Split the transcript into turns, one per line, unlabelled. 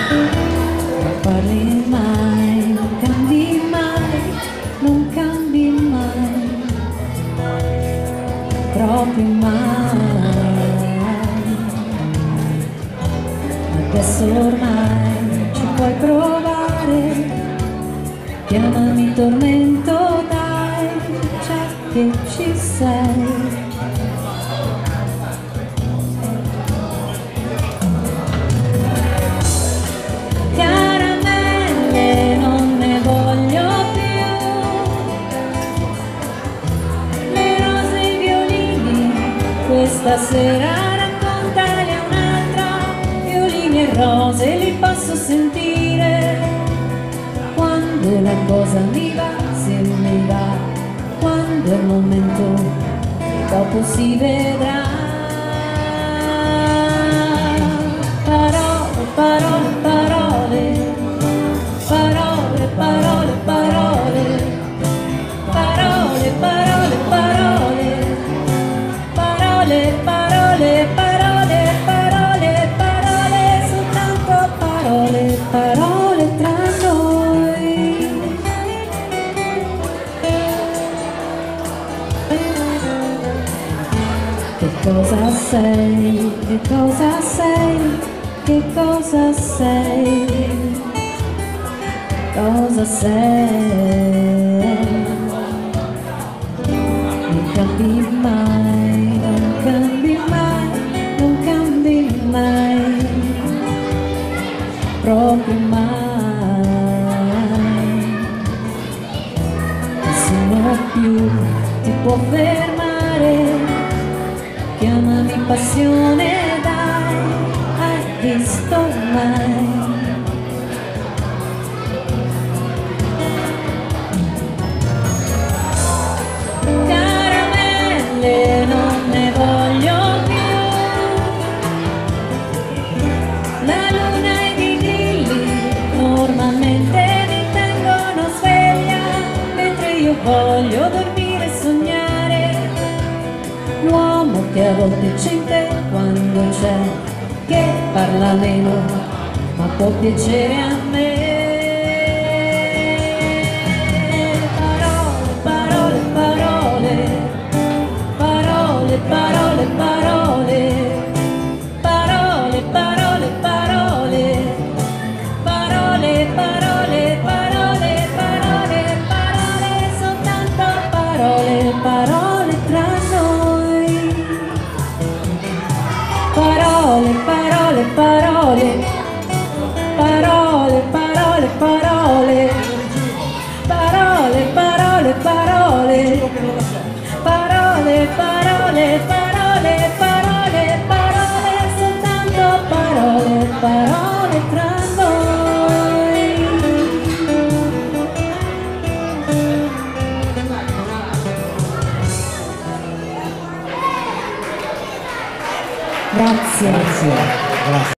Non parli mai, non cambi mai, non cambi mai, proprio mai. Adesso ormai ci puoi provare, chiamami tormento, dai, già che ci sei. Caramelle non ne voglio più, le rose e i violini, questa sera raccontali a un'altra. Violini e rose li posso sentire, quando la cosa mi va, se mi va, quando è il momento, dopo si vedrà. Parole, parole, parole, parole, parole, parole, parole, parole, parole, parole, parole, parole, parole, soltanto parole, parole tra noi. Che cosa sei? Che cosa sei? Che cosa sei? Cosa sei? Non cambi mai, non cambi mai, non cambi mai, proprio mai. Nessuno più ti può fermare, chiamami passione, dai, hai visto mai? Caramelle non ne voglio più, la luna ed i grilli normalmente mi tengono sveglia, mentre io voglio dormire e sognare. L'uomo che a volte c'è in te quando c'è, che parla meno ma può piacere a me. Parole, parole, parole, parole, parole, parole, parole, parole, parole, parole, parole, parole, parole, soltanto parole, parole tra noi. Parole, parole, parole, parole, parole, parole, parole, parole, parole, parole, parole, parole, parole, parole, soltanto parole, parole tra noi. Grazie.
Grazie. Grazie.